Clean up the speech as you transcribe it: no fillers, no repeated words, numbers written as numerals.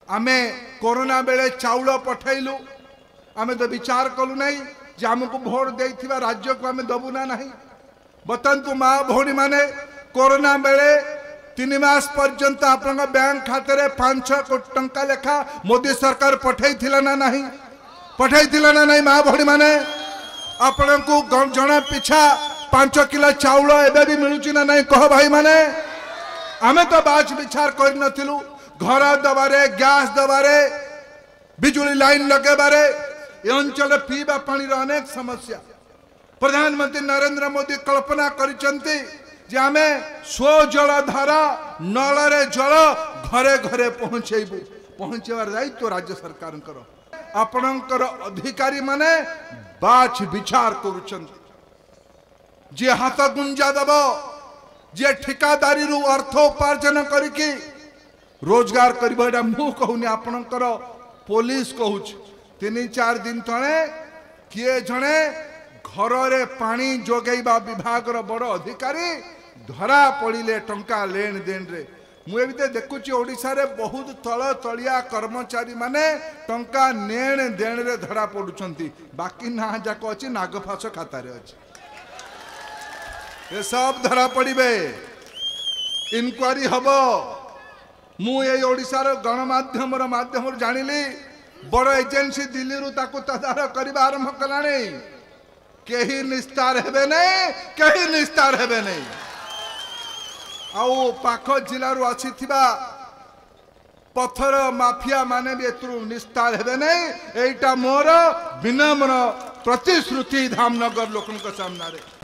आमे कोरोना बेले चाउल पठैलु आमे तो विचार कलु नहीं जे आमको भोट देथिबा राज्य को आमे दबु ना नहीं। बतंतु माँ भौणी माने कोरोना बेले 3 मास पर्यंत आपण बैंक खाते रे 5-6 कोटी टंका लेखा मोदी सरकार पठैथिला ना नहीं, पठैथिला ना नहीं। माँ भौणी माने आपण को जन पिछा 5 किलो चाउल एबे भी मिलुची ना नहीं कह भाई माने। आमे तो बाच विचार कर नथिलु घर दबारे गैस दबारे बिजुली लाइन लगेबारे ए अंचल पीवा पानी रो अनेक समस्या प्रधानमंत्री नरेंद्र मोदी कल्पना करिसंती जे आमे स्व जल धारा नल रे जल घरे घरे पहुंचेबू। पहुंचेबार दायित्व राज्य सरकार करो। आपणकर अधिकारी माने बाछ विचार करुचंती जे हाथ गुंजा दब जे ठिकादारी रु अर्थ उपार्जन करिकी रोजगार करिबा मु कहूनी आपणकर पुलिस कहूछ 3-4 दिन तले किए जणे घर रे पानी जोगैबा विभाग रो बड़ अधिकारी धरा पड़िले टंका लेन देन रे। मुझे भी देखुची ओडिशा रे बहुत तल तलिया कर्मचारी माने टंका लेन देन रे धरा पड़ुचंती बाकी ना जाक अछि नागफास खाता रे अछि ये सब धरा पड़िबे इनक्वारी हबो। मु ए ओडिशा रो गणमाध्यम रो माध्यम जानिली बड़ एजेंसी दिल्ली रु ताकू तदारख करबा आरंभ कलानी केही निस्तार हेबे नहीं, केही निस्तार हेबे नहीं। आउ पाख जिला रु आसीथिबा पत्थर माफिया माने भी एतरु निस्तार हेबे नहीं। एटा मोर विनम्र प्रतिश्रुति धामनगर लोकन सामने रे।